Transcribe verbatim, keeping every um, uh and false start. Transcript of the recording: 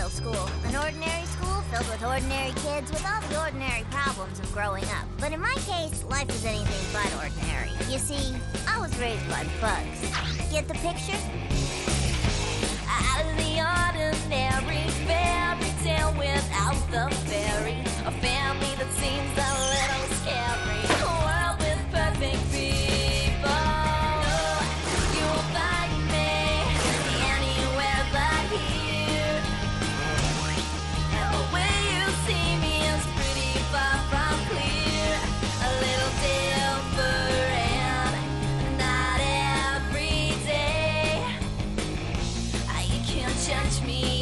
middle school. An ordinary school filled with ordinary kids with all the ordinary problems of growing up. But in my case, life is anything but ordinary. You see, I was raised by bugs. Get the picture? Out of the ordinary fairy tale without the fairy. A family that seems a little scary. A world with perfect people. You will find me anywhere but here. The way you see me is pretty far from clear. A little different, not every day. You can't judge me.